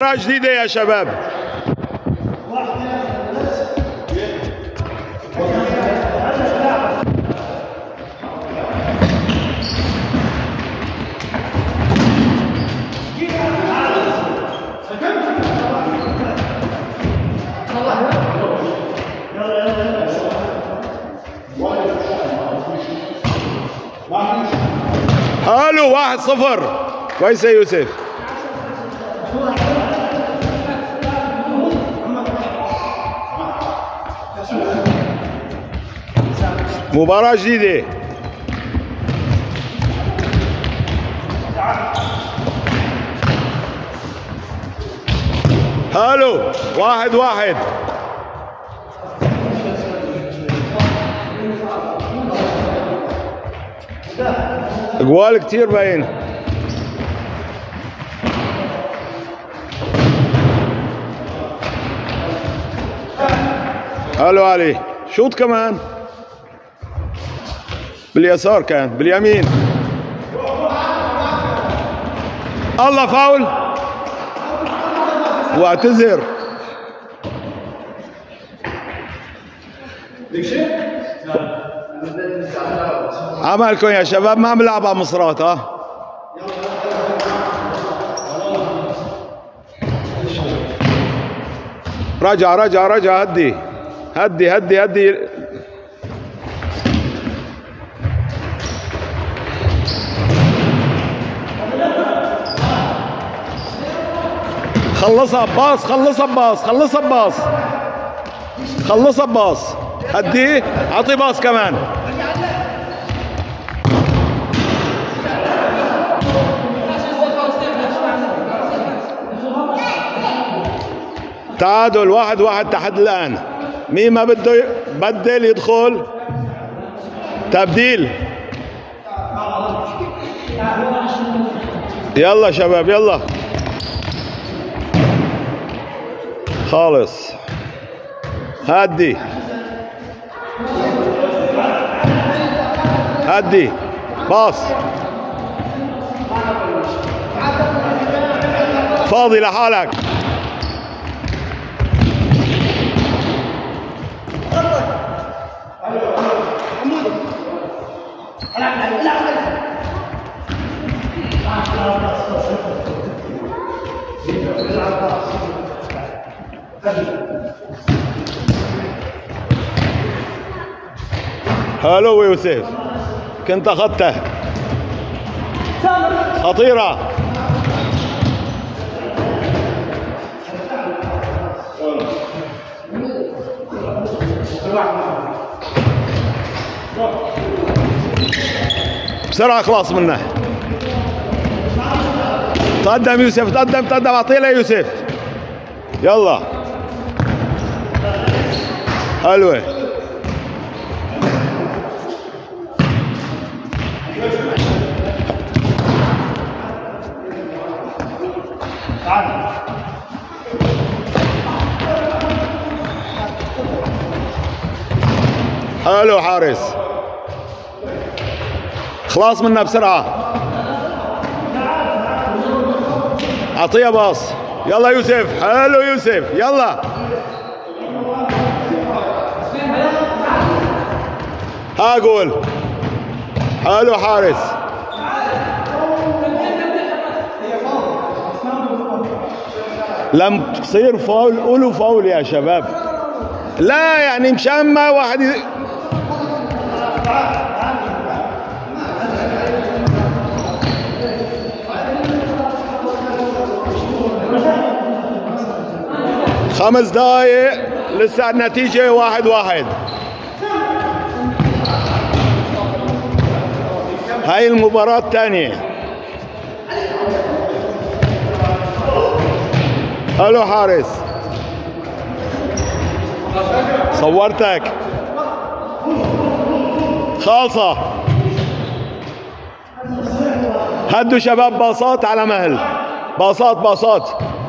جديدة يا شباب. الو 1-0. كويس يا يوسف. مباراة جديدة. الو 1-1. اقوال كتير باين. الو علي شوط كمان باليسار، كان باليمين. الله فاول واعتذر. عملكم يا شباب، ما عم بلعبها مصرات. ها رجع رجع رجع. هدي هدي هدي هدي. خلصها بباص، خلصها بباص، خلصها بباص، خلصها بباص. هدي اعطي باص كمان. تعادل 1-1 تحت الآن. مين ما بده يبدل يدخل تبديل. يلا شباب يلا خالص. هدي هدي باص فاضي لحالك. هلو يوسف، كنت اخذته. خطيرة. بسرعة خلاص منه. تقدم يوسف، تقدم تقدم. اعطيه ليوسف. يلا حلوة. حلو حارس. خلاص منا بسرعة. اعطيها باص. يلا يوسف. حلو يوسف. يلا ها جول. حلو حارس. لم تصير فاول. قولوا فاول يا شباب. لا يعني مشان ما واحد خمس دقايق لسه النتيجة 1-1. هاي المباراة الثانية. الو حارس صورتك. خالصة. هدوا شباب باصات على مهل. باصات باصات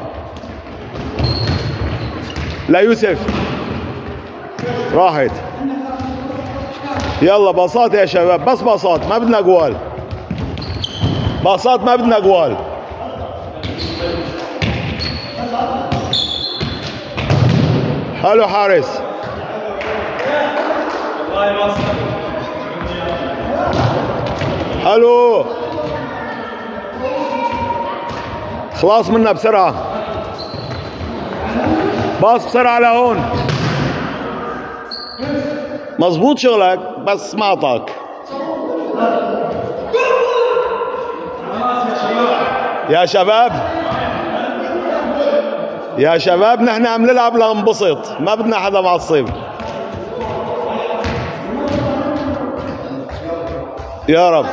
ليوسف. راحت. يلا باصات يا شباب، بس باصات، ما بدنا جوال. باصات ما بدنا جوال. حلو حارس. حلو. خلاص منا بسرعة. باص بسرعة لهون. مظبوط شغلك بس ما اعطاك. يا شباب يا شباب نحن عم نلعب لننبسط، ما بدنا حدا معصب. يا رب.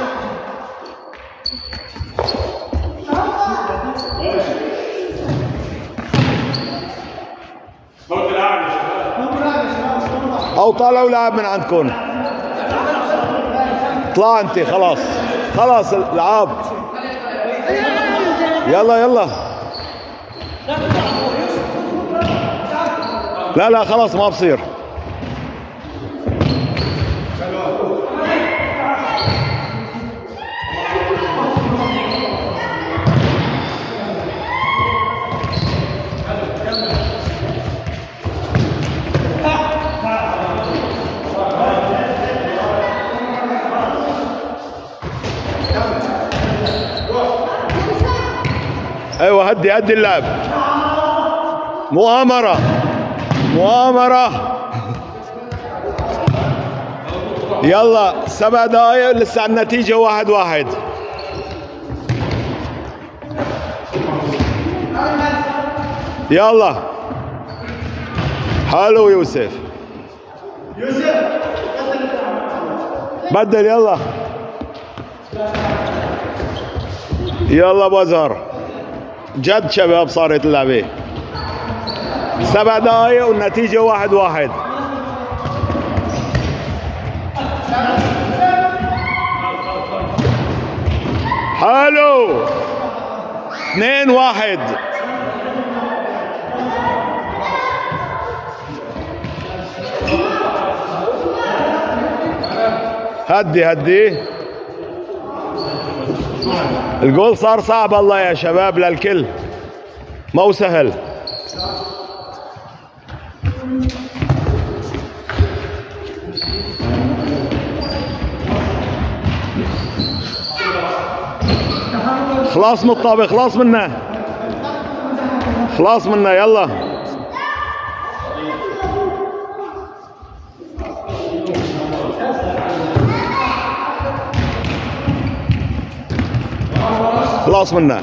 او طالعوا لاعب من عندكم. اطلع انت. خلاص خلاص العاب. يلا يلا. لا لا خلاص ما بصير. ايوه هدي هدي اللعب. مؤامرة مؤامرة. يلا 7 دقايق لسه النتيجة 1-1. يلا. حلو يوسف. بدل. يلا يلا ابو ازهر. جد شباب صارت اللعبة 7 دقايق والنتيجة 1-1. حلو 2-1. هدي هدي. الجول صار صعب الله يا شباب للكل، ما هو سهل. خلاص من الطابة. خلاص منا. خلاص منا. يلا خلاص منا.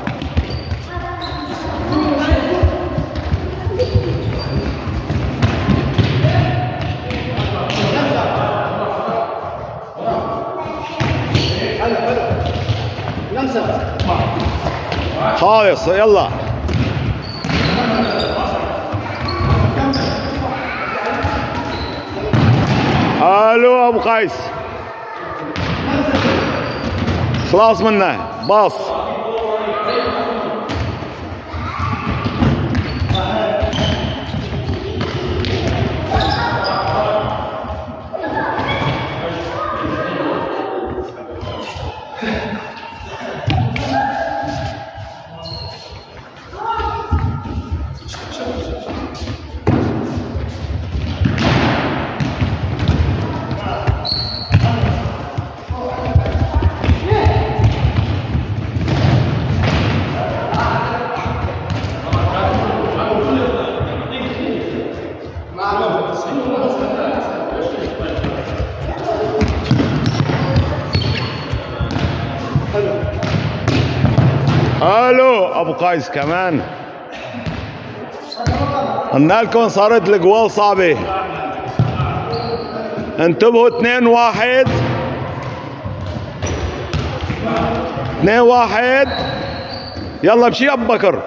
خالص. يلا حلو ابو قيس. خلاص منه. باص. الو ابو قيس كمان. قلنا لكم صارت الجوال صعبه. انتبهوا. 2-1. 2-1. يلا امشي يا ابو بكر.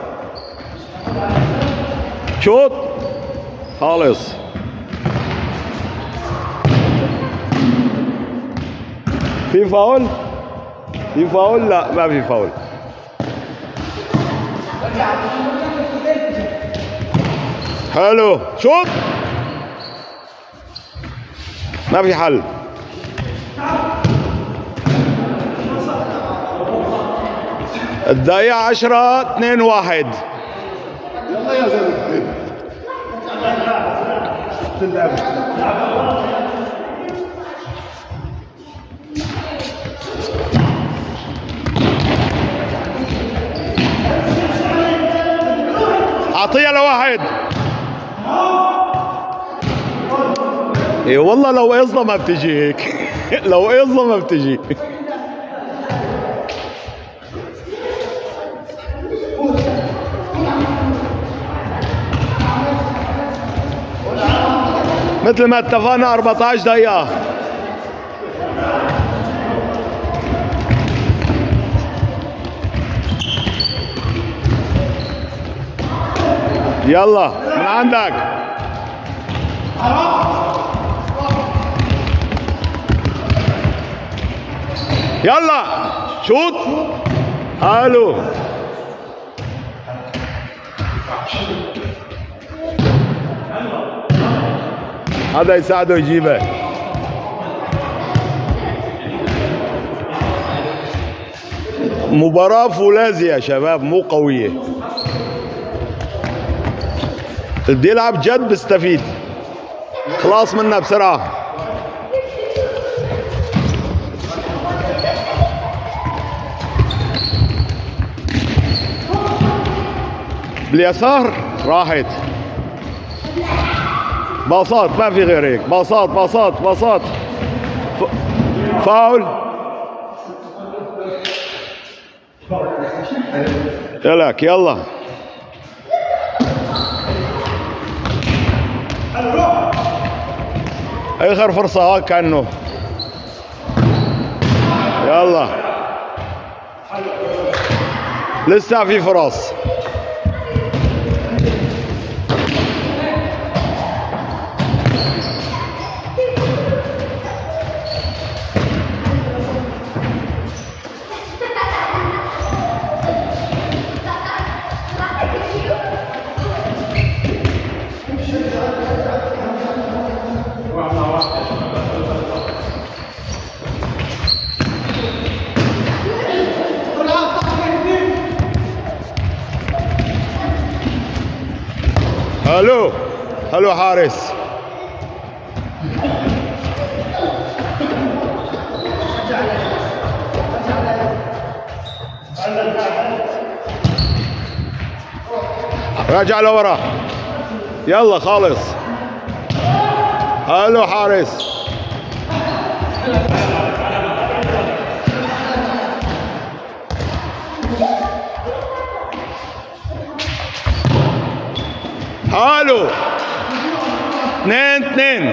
شوط. خالص. في فاول؟ في فاول؟ لا ما في فاول. حلو. شوط. ما في حل. الدقيقة 10. 2-1. يلا يا زلمة. اعطيها لواحد. اي والله لو قصده ما بتجي هيك. لو قصده ما بتجي. مثل ما اتفقنا 14 دقيقة. يلا من عندك. يلا شوط. الو هذا يساعده يجيبه. مباراة فولاذي يا شباب، مو قوية. اللي بيلعب جد بيستفيد. خلاص منها بسرعة. باليسار راحت. باصات ما في غير هيك. باصات باصات باصات. فاول. يلك يلا. اخر فرصة هاك كأنه. يلا لسه في فرص. الو الو حارس. راجع لورا. يلا خالص. الو حارس. الو 2-2.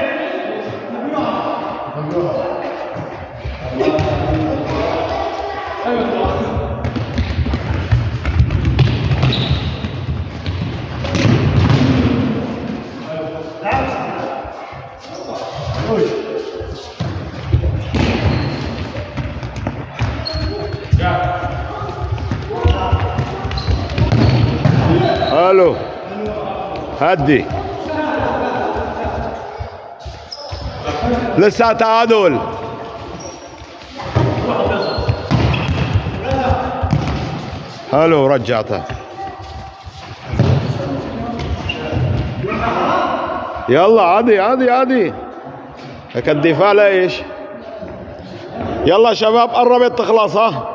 الو هدي. لسه تعادل. الو رجعتها. يلا عادي عادي عادي. هيك الدفاع ليش؟ يلا شباب قربت تخلص. ها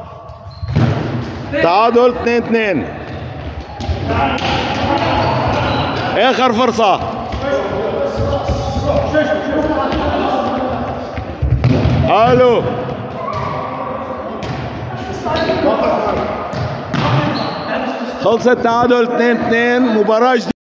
تعادل 2-2. اخر فرصة. الو خلصت تعادل 2-2. مباراة